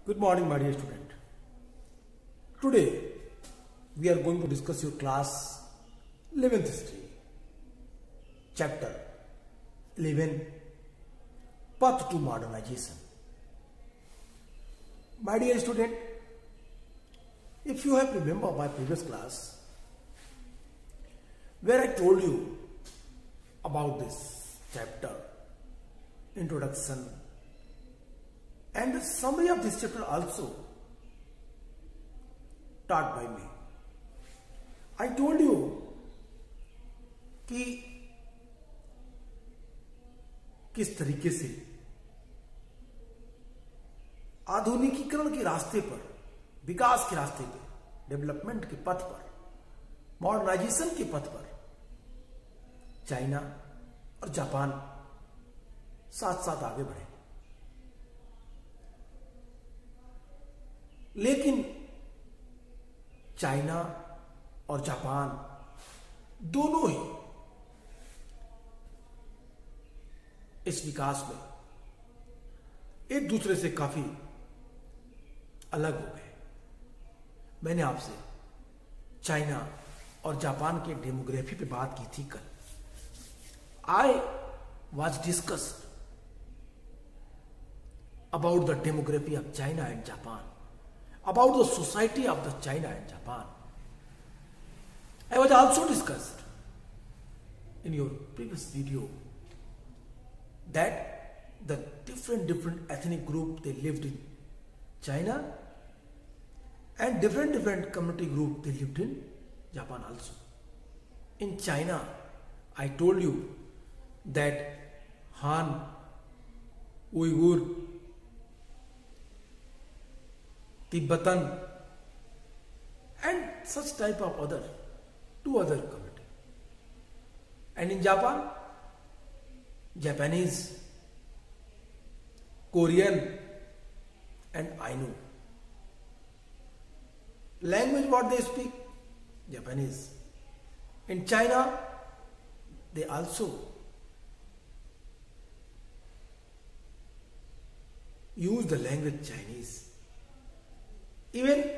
Good morning, my dear student. Today, we are going to discuss your class 11th history, chapter 11, Path to Modernization. My dear student, if you have remembered my previous class, where I told you about this chapter, introduction, and the summary of this chapter also taught by me. I told you कि किस तरीके से आधुनिकीकरण के रास्ते पर, विकास के रास्ते पर, डेवलपमेंट के पथ पर, मॉडर्नाइजेशन के पथ पर चाइना और जापान साथ साथ आगे बढ़े। लेकिन चाइना और जापान दोनों ही इस विकास में एक दूसरे से काफी अलग हो गए। मैंने आपसे चाइना और जापान के डेमोग्राफी पे बात की थी कल। I was discussed about the demography of China and Japan, about the society of the China and Japan. I was also discussed in your previous video that the different ethnic group they lived in China and different community group they lived in Japan also. In China, I told you that Han, Uyghur, Tibetan, and such type of two other community. And in Japan, Japanese, Korean, and Ainu. Language what they speak? Japanese. In China, they also use the language Chinese. Even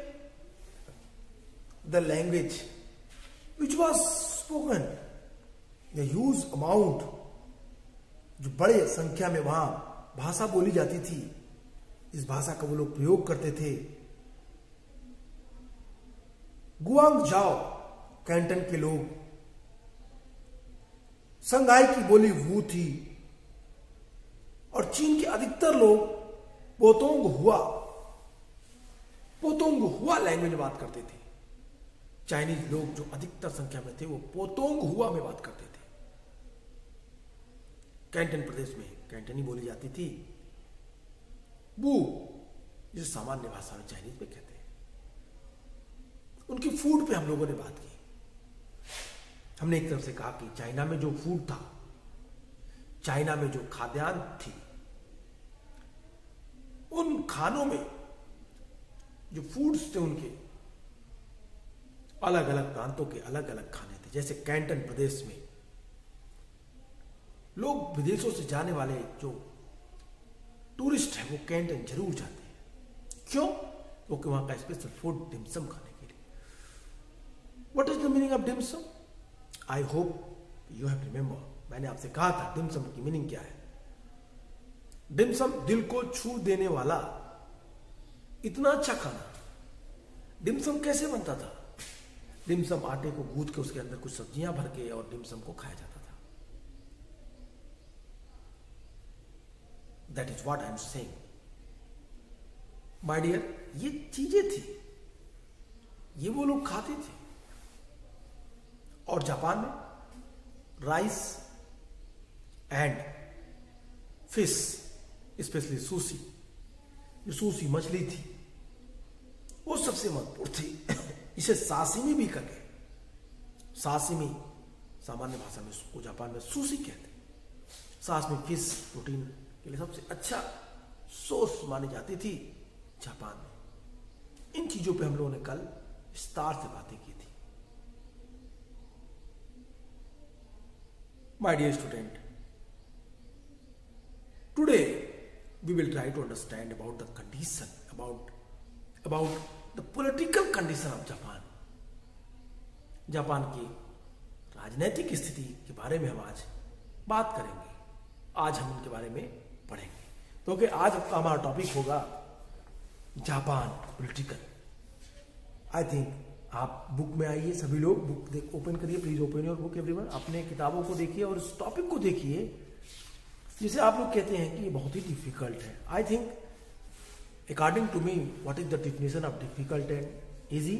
the language which was spoken, the huge amount, जो बड़े संख्या में वहां भाषा बोली जाती थी, इस भाषा का वो लोग प्रयोग करते थे। गुआंगझाओ कैंटन के लोग, संघाई की बोली वू थी, और चीन के अधिकतर लोग पोतोंग हुआ लैंग्वेज में बात करते थे। चाइनीज लोग जो अधिकतर संख्या में थे वो पोतोंग हुआ में बात करते थे। कैंटन प्रदेश में कैंटनी बोली जाती थी। बू जिसे सामान्य भाषा में चाइनीज में कहते हैं। उनकी फूड पे हम लोगों ने बात की। हमने एक तरफ से कहा कि चाइना में जो फूड था, चाइना में जो खाद्यान्न थी, उन खानों में जो फूड्स थे उनके अलग अलग प्रांतों के अलग अलग खाने थे। जैसे कैंटन प्रदेश में लोग विदेशों से जाने वाले जो टूरिस्ट हैं वो कैंटन जरूर जाते हैं। क्यों? क्योंकि वहां का स्पेशल फूड डिमसम खाने के लिए। What is the meaning of dim sum? I hope you have remember. मैंने आपसे कहा था डिमसम की मीनिंग क्या है। डिमसम दिल को छू देने वाला इतना अच्छा खाना। डिमसम कैसे बनता था? डिमसम आटे को गूंथ के उसके अंदर कुछ सब्जियां भर के और डिमसम को खाया जाता था। That is what I am saying. My dear, ये चीजें थी, ये वो लोग खाते थे। और जापान में rice and fish, specially sushi, जो सुशी मछली थी वो सबसे महत्वपूर्ण थी। इसे साशिमी भी कहते। साशिमी सामान्य भाषा में उसको जापान में सुशी कहते हैं। साशिमी फिश प्रोटीन के लिए सबसे अच्छा सोर्स मानी जाती थी जापान में। इन चीजों पे हम लोगों ने कल विस्तार से बातें की थी। My dear student, today we will try to understand about the condition, about the political condition of Japan. Japan की राजनीतिक स्थिति के बारे में हम आज बात करेंगे, आज हम उनके बारे में पढ़ेंगे। तो कि आज हमारा टॉपिक होगा जापान पॉलिटिकल। आई थिंक आप बुक में आइए, सभी लोग बुक ओपन करिए, please open your book everyone. अपने किताबों को देखिए और इस टॉपिक को देखिए जिसे आप लोग कहते हैं कि ये बहुत ही डिफिकल्ट है। I think according to me what is the definition of difficult and easy?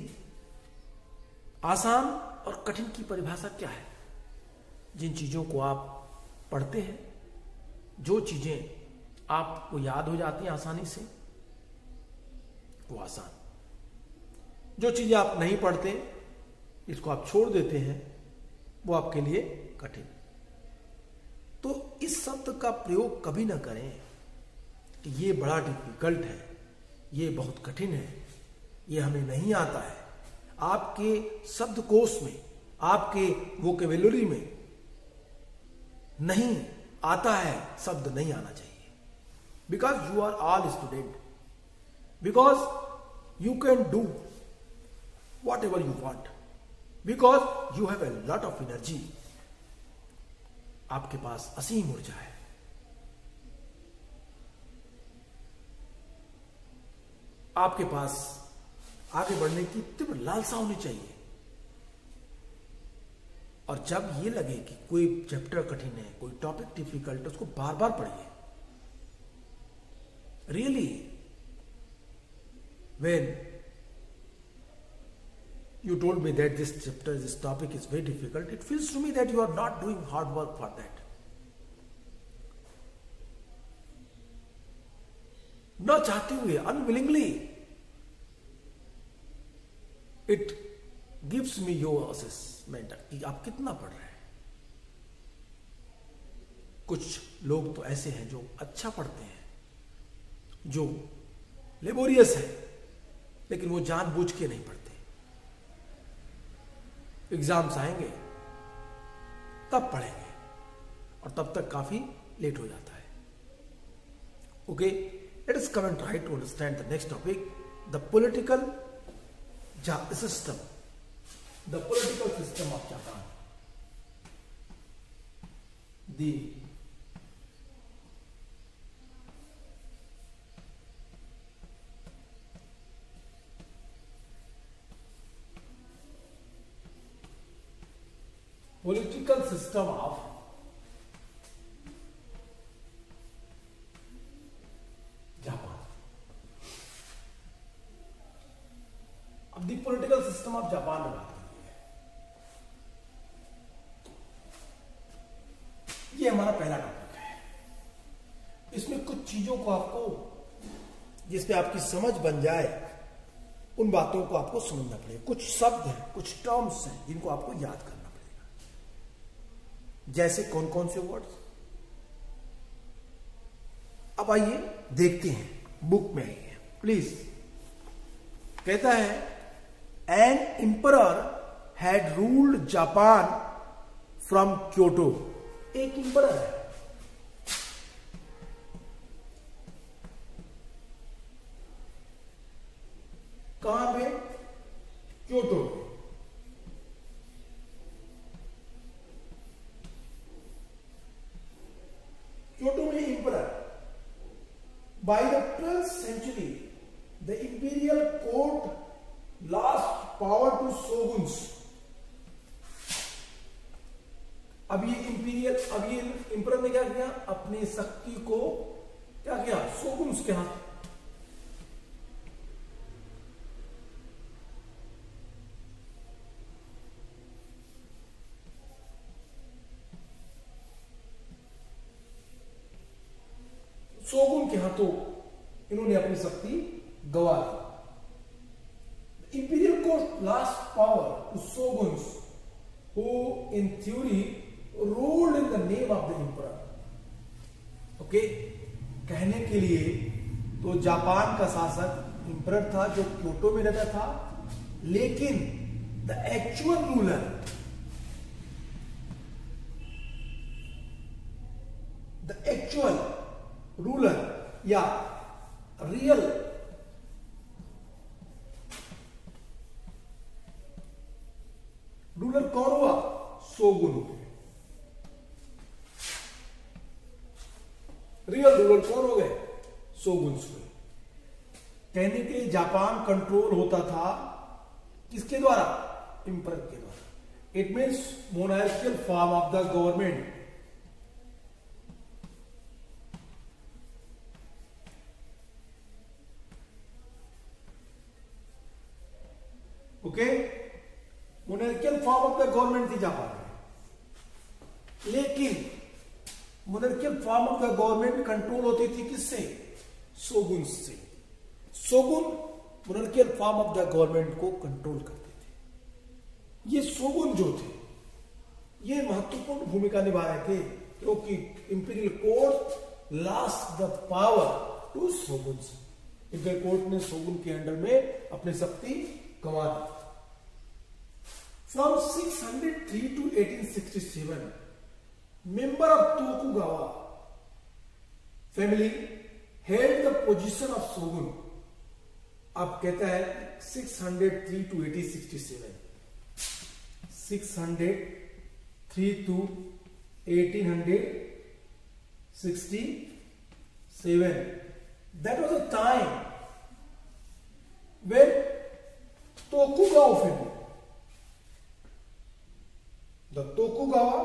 आसान और कठिन की परिभाषा क्या है? जिन चीजों को आप पढ़ते हैं, जो चीजें आपको याद हो जाती हैं आसानी से, वो आसान। जो चीजें आप नहीं पढ़ते, इसको आप छोड़ देते हैं, वो आपके लिए कठिन। तो इस शब्द का प्रयोग कभी ना करें कि ये बड़ा डिफिकल्ट है, ये बहुत कठिन है, ये हमें नहीं आता है। आपके शब्दकोश में, आपके वोकेबुलरी में नहीं आता है, शब्द नहीं आना चाहिए। Because you are all student, because you can do whatever you want, because you have a lot of energy. आपके पास असीम ऊर्जा है। आपके पास आगे बढ़ने की तीव्र लालसा होनी चाहिए। और जब ये लगे कि कोई चैप्टर कठिन है, कोई टॉपिक डिफिकल्ट है, उसको बार बार पढ़िए। Really when you told me that this chapter, this topic is very difficult, it feels to me that you are not doing hard work for that. न चाहते हुए, unwillingly, it gives me your assessment कि आप कितना पढ़ रहे हैं। कुछ लोग तो ऐसे हैं जो अच्छा पढ़ते हैं, जो लेबोरियस है, लेकिन वो जानबूझ के नहीं पढ़ते। एग्जाम्स आएंगे तब पढ़ेंगे और तब तक काफी लेट हो जाता है। Okay, let us come and try to understand the next topic, the political system, the political system of Japan. The political system of Japan. अब the political system of Japan में बात करेंगे। ये हमारा पहला टॉपिक है। इसमें कुछ चीजों को आपको, जिसपे आपकी समझ बन जाए, उन बातों को आपको समझना पड़ेगा। कुछ शब्द हैं, कुछ टर्म्स हैं जिनको आपको याद करना। जैसे कौन कौन से वर्ड्स? अब आइए देखते हैं, बुक में आइए प्लीज। कहता है an emperor had ruled Japan from Kyoto. एक एम्परर है, कहां पे? क्योटो। क्योटो में emperor. By the 12th century, the imperial court lost power to shoguns. अब ये एम्परर ने क्या किया? अपनी शक्ति को क्या किया? शोगुन्स के हाथ। शोगुन के हाथों इन्होंने अपनी शक्ति गवा दी। Imperial court lost power to shoguns who in theory ruled in the name of the emperor. Okay, कहने के लिए तो जापान का शासक एम्परर था जो क्योटो में रहता था, लेकिन द एक्चुअल रूलर या रियल रूलर कौन हुआ? शोगुन हो गए। रियल रूलर कौन हो गए? शोगुन्स हुए। कहने के लिए जापान कंट्रोल होता था किसके द्वारा? एम्परर के द्वारा। It means monarchial form of the government. Okay, monarchial form of the government थी जापान में, लेकिन monarchial form of the government control होती थी किससे? शोगुन से। Shogun monarchial form of the government को कंट्रोल करते थे। ये शोगुन जो थे ये महत्वपूर्ण भूमिका निभा रहे थे, क्योंकि imperial court lost the power to shoguns. Imperial court ने शोगुन के अंडर में अपनी शक्ति गंवा दी। From 603 to 1867 member of Tokugawa family held the position of shogun। अब कहता है 603 to 1867, 603 to 1867, that was a time when Tokugawa family, the Tokugawa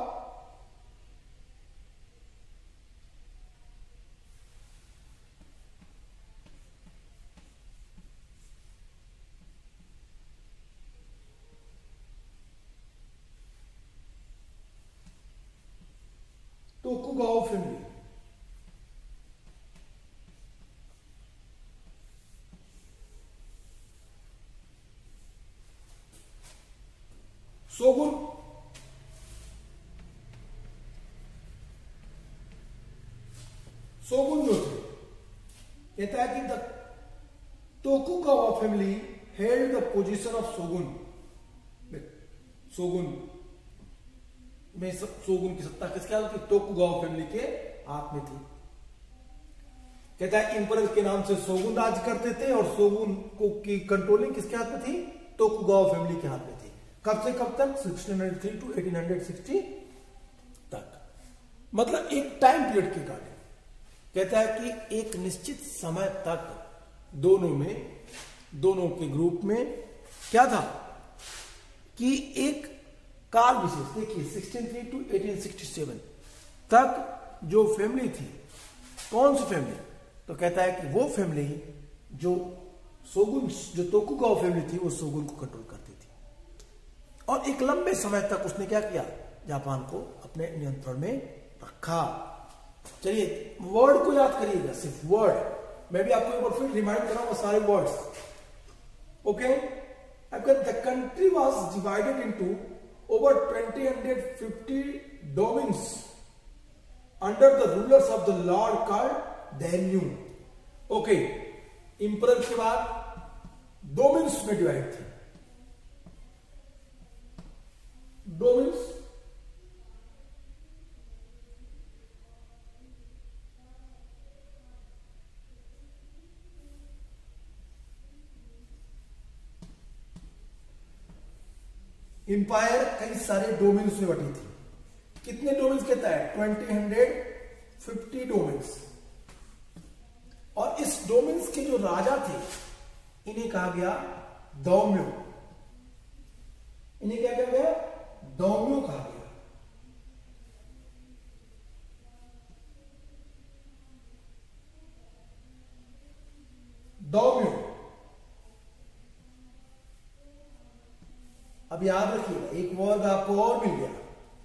family shogun जो थे, कहता है कि the Tokugawa family held the position of shogun. Shogun में shogun की सत्ता किसके हाथ में? टोकुगावा फैमिली के हाथ में थी। कहता है एम्परर के नाम से शोगुन राज करते थे और शोगुन को की कंट्रोलिंग किसके हाथ में थी? टोकुगावा फैमिली के हाथ में थी। कब से कब तक? 1603 to 1860 तक। मतलब एक टाइम पीरियड के कारण। कहता है कि एक निश्चित समय तक दोनों के ग्रुप में क्या था कि एक काल विशेष, देखिए 1603 to 1867 तक जो फैमिली थी, कौन सी फैमिली? तो कहता है कि वो फैमिली जो शोगुन, जो टोकुगावा फैमिली थी, वो शोगुन को कंट्रोल करती थी। और एक लंबे समय तक उसने क्या किया? जापान को अपने नियंत्रण में रखा। चलिए वर्ड को याद करिएगा, सिर्फ वर्ड। मैं भी आपको एक बार फिर रिमाइंड कराऊंगा सारे words. Okay, the country was divided into over 250 domains under the rulers of the lord called daimyo। Okay, emperor के बाद डोमेन्स में डिवाइड थी। डोमेन्स एम्पायर कई सारे डोमेन्स में बटी थी। कितने डोमेन्स कहता है? 250 डोमेन्स। और इस डोमेन्स के जो राजा थे इन्हें कहा गया दौम्यो। इन्हें क्या कहा गया? दौम्यो कहा गया। दौम्यो। अब याद रखिएगा, एक वर्ड आपको और मिल गया,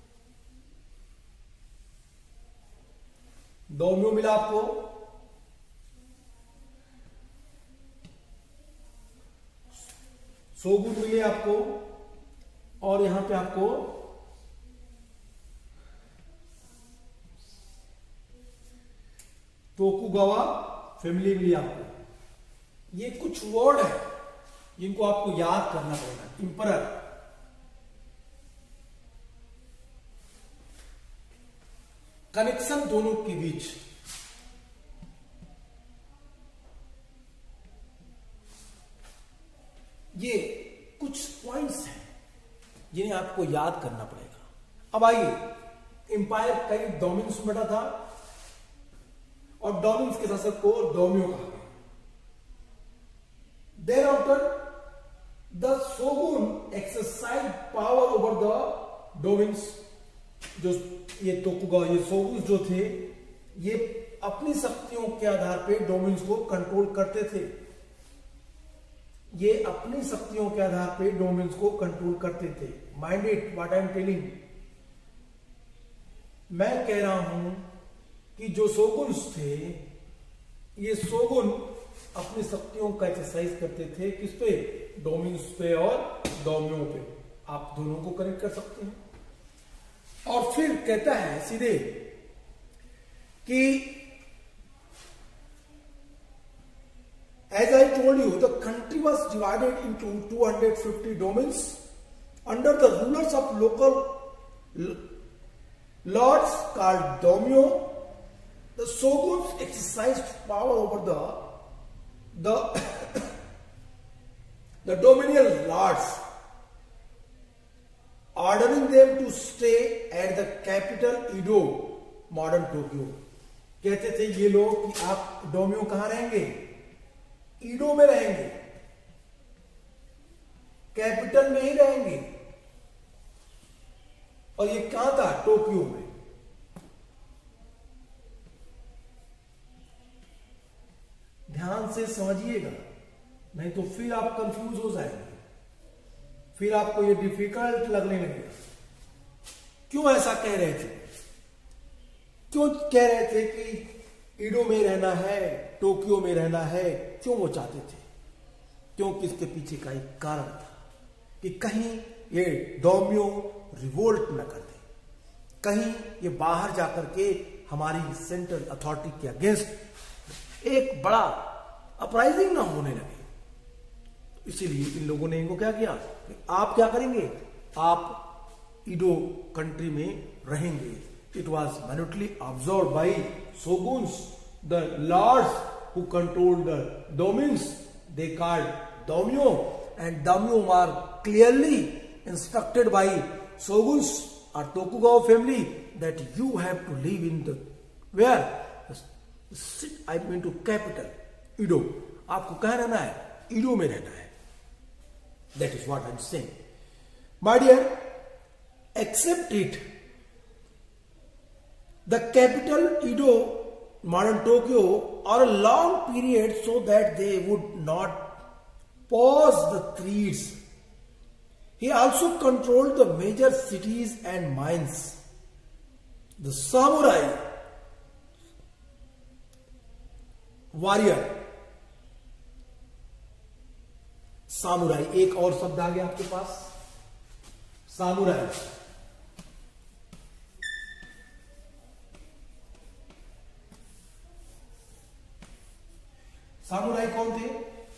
दौम्यो मिला आपको। शोगुन मिले आपको, और यहां पे आपको टोकुगावा फैमिली मिली आपको। ये कुछ वर्ड है जिनको आपको याद करना पड़ेगा। इंपरर, कनेक्शन दोनों के बीच, ये कुछ पॉइंट्स हैं जिन्हें आपको याद करना पड़ेगा। अब आइए, एम्पायर कई डोमिन्स में बटा था और डोमिन्स के शासक को डोमियो कहा गया। Thereafter the shogun exercise power over the domains. जो ये तोकुगावा, ये शोगुन जो थे, ये अपनी शक्तियों के आधार पर डोमिन्स को कंट्रोल करते थे। ये अपनी शक्तियों के आधार पर डोमिन्स को कंट्रोल करते थे। Mind it what I am telling. मैं कह रहा हूं कि जो शोगुन्स थे, ये शोगुन अपनी शक्तियों का एक्सरसाइज करते थे। किस पे? डोमिन्स पे और डोमियो पे। आप दोनों को कनेक्ट कर सकते हैं। और फिर कहता है सीधे कि as I told you, the country was divided into 250 domains under the rulers of local lords called daimyo. The shoguns exercised power over the dominial lords, ordering them to stay at the capital Edo, modern Tokyo. कहते थे ये लोग कि आप डोमियो कहां रहेंगे? ईडो में रहेंगे, कैपिटल में ही रहेंगे। और ये कहां था? टोक्यो में। ध्यान से समझिएगा, नहीं तो फिर आप कंफ्यूज हो जाएंगे, फिर आपको ये डिफिकल्ट लगने लगेगा। क्यों ऐसा कह रहे थे? क्यों कह रहे थे कि ईडो में रहना है, टोक्यो में रहना है? क्यों वो चाहते थे? क्योंकि इसके पीछे का एक कारण था कि कहीं ये डोमियो रिवोल्ट न कर दे, कहीं ये बाहर जाकर के हमारी सेंट्रल अथॉरिटी के अगेंस्ट एक बड़ा अपराइजिंग ना होने लगे। इसीलिए इन लोगों ने इनको क्या किया कि आप क्या करेंगे? आप ईडो कंट्री में रहेंगे। It was minutely absorbed by shoguns, the lords who controlled the domains. They called daimyo, and daimyo were clearly instructed by shoguns or Tokugawa family that you have to live in the where? I mean to capital Edo. आपको कहाँ रहना है? ईडो में रहना है। That is what I am saying. My dear, accept it. The capital Edo, modern Tokyo, or a long period so that they would not pause the threats. He also controlled the major cities and mines. The samurai, warrior, samurai, एक और शब्द आ गया आपके पास, samurai. Samurai कौन थे?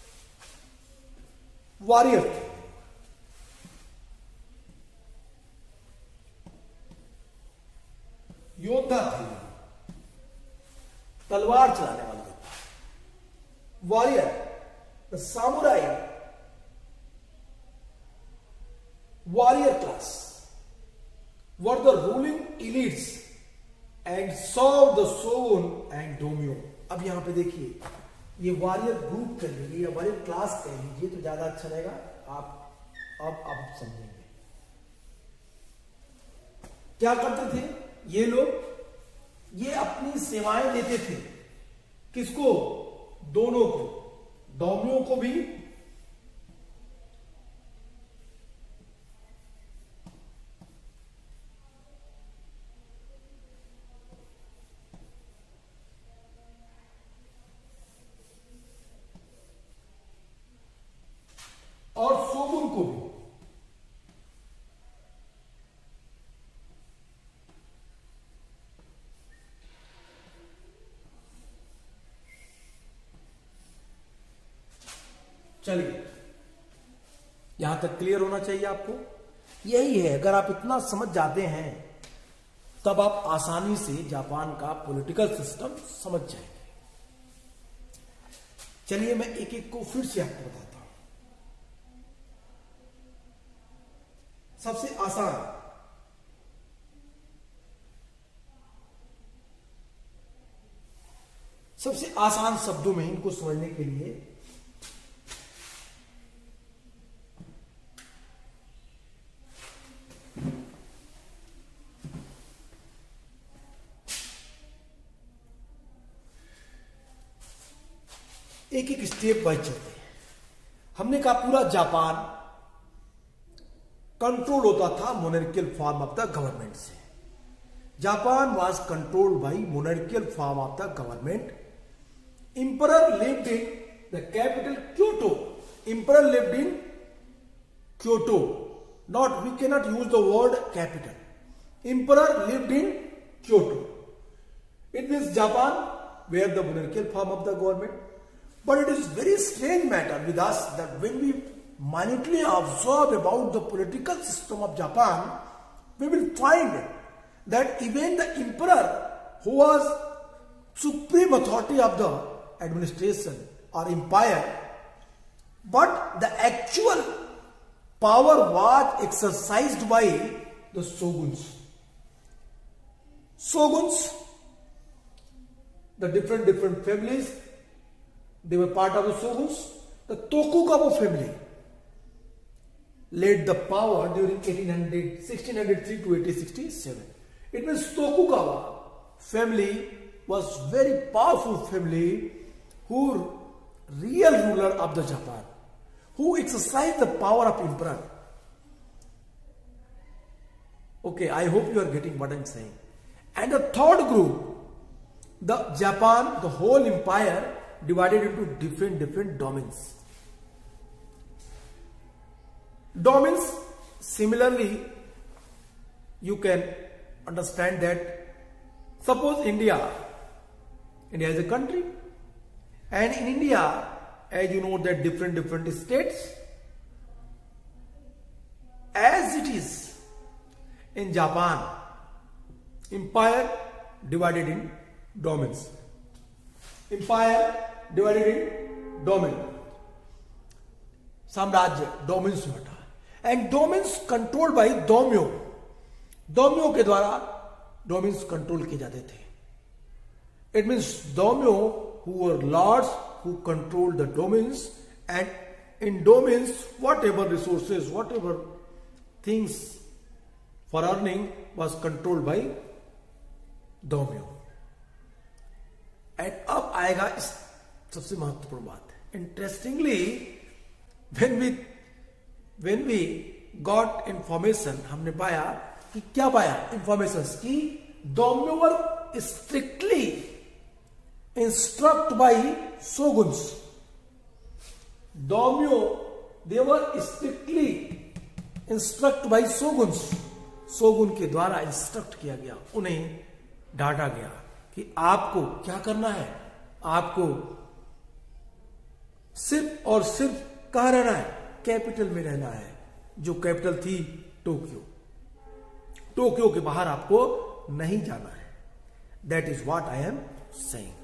Warrior थे। योद्धा थे, तलवार चलाने वाले थे। Warrior, the samurai, warrior class were the ruling elites and serve the shogun and daimyo. अब यहां पे देखिए, ये वॉरियर ग्रुप कर लीजिए या वॉरियर क्लास कह लीजिए तो ज्यादा अच्छा रहेगा। आप समझेंगे क्या करते थे ये लोग? ये अपनी सेवाएं देते थे। किसको? दोनों को, डोमियो को भी और शोगुन को भी। चलिए, यहां तक क्लियर होना चाहिए आपको। यही है, अगर आप इतना समझ जाते हैं तब आप आसानी से जापान का पॉलिटिकल सिस्टम समझ जाएंगे। चलिए मैं एक एक को फिर से आपको बताता हूं। सबसे आसान, सबसे आसान शब्दों में इनको समझने के लिए एक एक स्टेप बाय चलते हैं। हमने कहा पूरा जापान कंट्रोल होता था monarchial form of the government से। Japan was controlled by monarchial form of the government. Emperor lived in the capital Kyoto. Emperor lived in Kyoto. Not, we cannot use the word capital. Emperor lived in Kyoto. It means Japan were the monarchical form of the government. But it is very strange matter with us that when we minutely observe about the political system of Japan, we will find that even the emperor, who was supreme authority of the administration or empire, but the actual power was exercised by the shoguns. Shoguns, the different families, they were part of the shoguns. The Tokugawa family led the power during 1603 to 1867. It means Tokugawa family was very powerful family, who real ruler of the Japan, who exercised the power of emperor. Okay, I hope you are getting what I am saying. And the third group, the Japan, the whole empire divided into different domains. Domains, similarly, you can understand that suppose India is a country, and in India, as you know, that different states, as it is in Japan, empire divided in domains. Empire divided in domain. साम्राज्य domains में बटा, and domains controlled by daimyo. Daimyo के द्वारा domains control किए जाते थे। It means daimyo, who were lords who controlled the domains, and in domains whatever resources, whatever things for earning was controlled by daimyo. And अब आएगा इस सबसे महत्वपूर्ण बात। Interestingly, when we got information, हमने पाया कि क्या पाया information कि daimyo were strictly instructed by shoguns. Daimyo, they were strictly instructed by shoguns. Shogun के द्वारा इंस्ट्रक्ट किया गया, उन्हें डांटा गया कि आपको क्या करना है, आपको सिर्फ और सिर्फ कहां रहना है, कैपिटल में रहना है, जो कैपिटल थी टोक्यो। टोक्यो के बाहर आपको नहीं जाना है। That is what I am saying.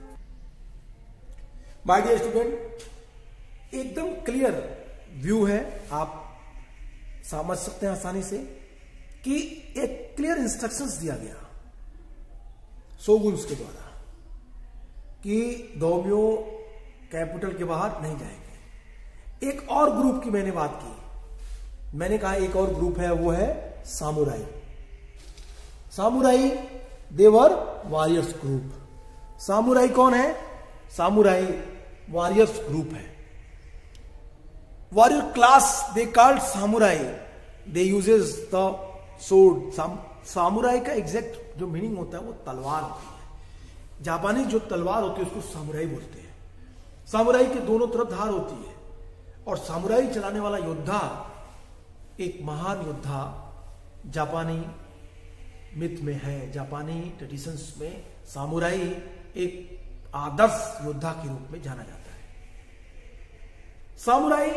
My dear student, एकदम क्लियर व्यू है, आप समझ सकते हैं आसानी से कि एक क्लियर इंस्ट्रक्शंस दिया गया शोगुन्स के द्वारा कि दाइम्यो कैपिटल के बाहर नहीं जाएंगे। एक और ग्रुप की मैंने बात की, मैंने कहा एक और ग्रुप है, वो है samurai. Samurai they were warriors group. Samurai कौन है? सामुराई वॉरियर्स ग्रुप है। Warrior class they called samurai, they uses the sword. Samurai का एग्जैक्ट जो मीनिंग होता है वो तलवार होती है। जापानी जो तलवार होती है उसको सामुराई बोलते हैं। सामुराई के दोनों तरफ धार होती है, और सामुराई चलाने वाला योद्धा एक महान योद्धा जापानी मिथ में है, जापानी ट्रेडिशंस में सामुराई एक आदर्श योद्धा के रूप में जाना जाता है। Samurai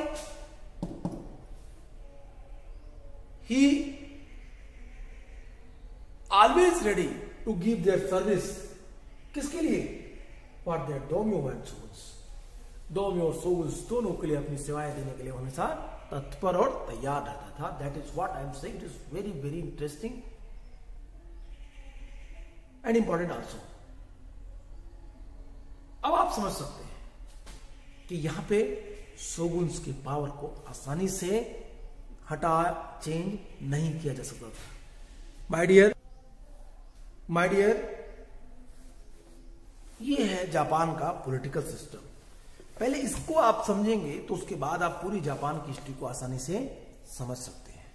he always ready to give their service. किसके लिए? For their daimyo and shoguns. Daimyo और शोगुन्स दोनों के लिए अपनी सेवाएं देने के लिए हमेशा तत्पर और तैयार रहता था। That is what I am saying, it is very very interesting and important also. अब आप समझ सकते हैं कि यहां पे शोगुन्स की पावर को आसानी से हटा चेंज नहीं किया जा सकता था। माय डियर, ये है जापान का पॉलिटिकल सिस्टम। पहले इसको आप समझेंगे तो उसके बाद आप पूरी जापान की हिस्ट्री को आसानी से समझ सकते हैं।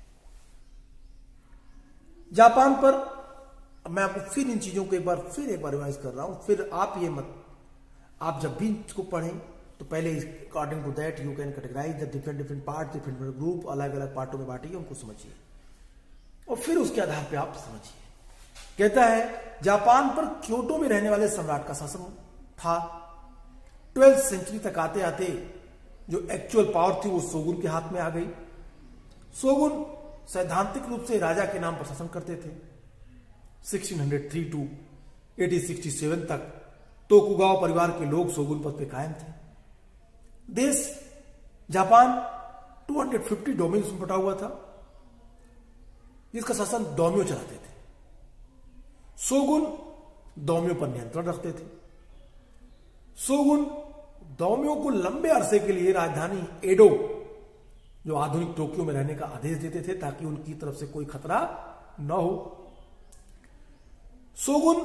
जापान पर मैं आपको फिर इन चीजों को एक बार रिवाइज कर रहा हूं। फिर आप जब भी इसको पढ़ें तो पहले according to that you can categorise the different part, different group, अलग अलग पार्टों में बांटिए, उनको समझिए और फिर उसके आधार पे आप समझिए। कहता है जापान पर क्योटो में रहने वाले सम्राट का शासन था। 12th सेंचुरी तक आते आते जो एक्चुअल पावर थी वो शोगुन के हाथ में आ गई। शोगुन सैद्धांतिक रूप से राजा के नाम पर शासन करते थे। 1603 टू 1867 तक तोकुगावा परिवार के लोग शोगुन पद पे कायम थे। देश जापान 250 डोमेन्स में बटा हुआ था, जिसका शासन डोम्यो चलाते थे। शोगुन डोम्यो पर नियंत्रण रखते थे। शोगुन डोम्यो को लंबे अरसे के लिए राजधानी एडो, जो आधुनिक टोक्यो में रहने का आदेश देते थे ताकि उनकी तरफ से कोई खतरा न हो। शोगुन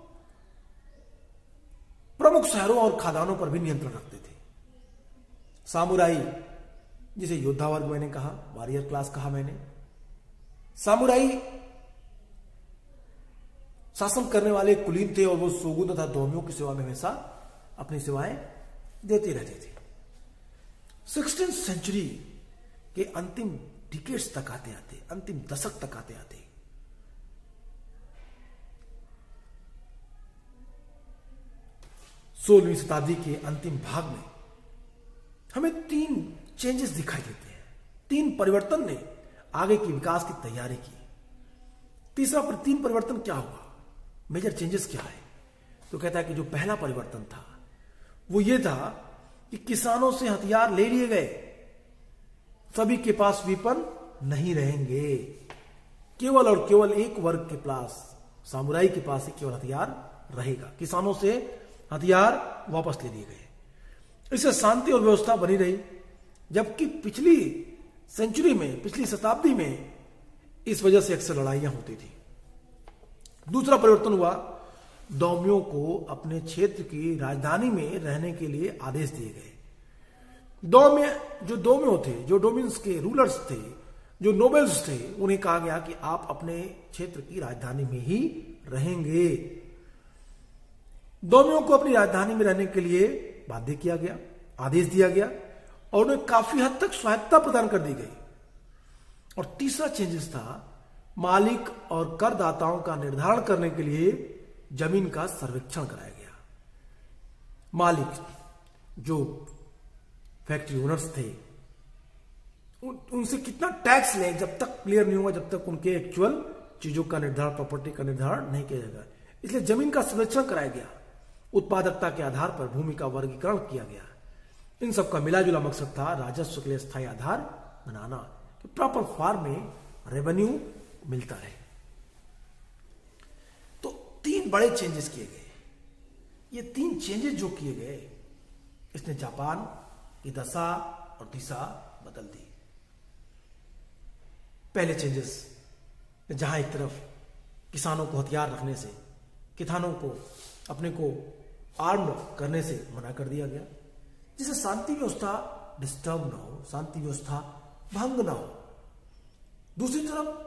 प्रमुख शहरों और खदानों पर भी नियंत्रण रखते थे। सामुराई, जिसे योद्धा वर्ग मैंने कहा, वॉरियर क्लास कहा मैंने, सामुराई शासन करने वाले कुलीन थे और वो शोगुन तथा डोम्यो की सेवा में हमेशा अपनी सेवाएं देते रहते थे। 16th सेंचुरी के अंतिम डिकेड्स तक आते आते, अंतिम दशक तक आते आते 16वीं शताब्दी के अंतिम भाग में हमें 3 चेंजेस दिखाई देते हैं। 3 परिवर्तन ने आगे के विकास की तैयारी की। तीसरा 3 परिवर्तन क्या हुआ, मेजर चेंजेस क्या है? तो कहता है कि जो पहला परिवर्तन था वो ये था कि किसानों से हथियार ले लिए गए। सभी के पास वेपन नहीं रहेंगे, केवल और केवल एक वर्ग के पास, सामुराई के पास ही केवल हथियार रहेगा। किसानों से हथियार वापस ले लिए गए। इससे शांति और व्यवस्था बनी रही, जबकि पिछली सेंचुरी में, पिछली शताब्दी में इस वजह से अक्सर लड़ाइयां होती थी। दूसरा परिवर्तन हुआ, डोम्यो को अपने क्षेत्र की राजधानी में रहने के लिए आदेश दिए गए। डोम्यो थे, जो डोमिन्स के रूलर्स थे, जो नोबल्स थे, उन्हें कहा गया कि आप अपने क्षेत्र की राजधानी में ही रहेंगे। डोम्यो को अपनी राजधानी में रहने के लिए बाध्य किया गया, आदेश दिया गया और उन्हें काफी हद तक स्वायत्तता प्रदान कर दी गई। और तीसरा चेंजेस था, मालिक और करदाताओं का निर्धारण करने के लिए जमीन का सर्वेक्षण कराया गया। मालिक, जो फैक्ट्री ओनर्स थे, उनसे कितना टैक्स लें जब तक क्लियर नहीं होगा, जब तक उनके एक्चुअल चीजों का निर्धारण, प्रॉपर्टी का निर्धारण नहीं किया जाएगा। इसलिए जमीन का सर्वेक्षण कराया गया। उत्पादकता के आधार पर भूमि का वर्गीकरण किया गया। इन सब का मिलाजुला मकसद था राजस्व के लिए स्थायी आधार बनाना, कि प्रॉपर फार्म में रेवेन्यू मिलता रहे। तो 3 बड़े चेंजेस किए गए। ये 3 चेंजेस जो किए गए, इसने जापान की दशा और दिशा बदल दी। पहले चेंजेस, जहां एक तरफ किसानों को हथियार रखने से, किसानों को अपने को आर्म करने से मना कर दिया गया, जिससे शांति व्यवस्था डिस्टर्ब ना हो, शांति व्यवस्था भंग ना हो। दूसरी तरफ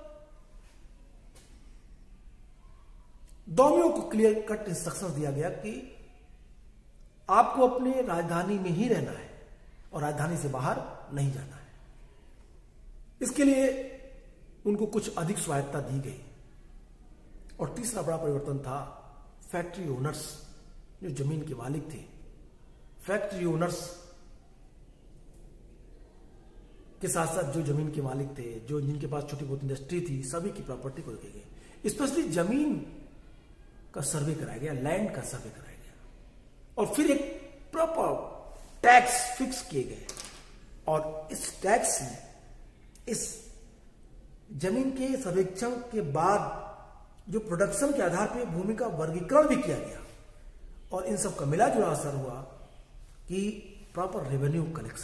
डोम्यो को क्लियर कट इंस्ट्रक्शंस दिया गया कि आपको अपने राजधानी में ही रहना है और राजधानी से बाहर नहीं जाना है। इसके लिए उनको कुछ अधिक स्वायत्तता दी गई। और तीसरा बड़ा परिवर्तन था, फैक्ट्री ओनर्स, जो जमीन के मालिक थे, फैक्ट्री ओनर्स के साथ साथ जो जमीन के मालिक थे, जो जिनके पास छोटी बहुत इंडस्ट्री थी, सभी की प्रॉपर्टी को रखी गई। स्पेशली जमीन का सर्वे कराया गया, लैंड का सर्वे कराया गया और फिर एक प्रॉपर टैक्स फिक्स किए गए। और इस टैक्स इस जमीन के सर्वेक्षण के बाद जो प्रोडक्शन के आधार पर भूमि का वर्गीकरण भी किया गया और इन सब का मिला जुला असर हुआ कि प्रॉपर रेवेन्यू कलेक्ट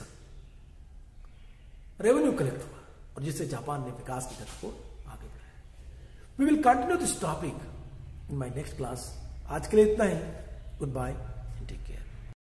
हुआ और जिससे जापान ने विकास की तरफ को आगे बढ़ाया। We will continue this topic in my next class. आज के लिए इतना ही। Good bye.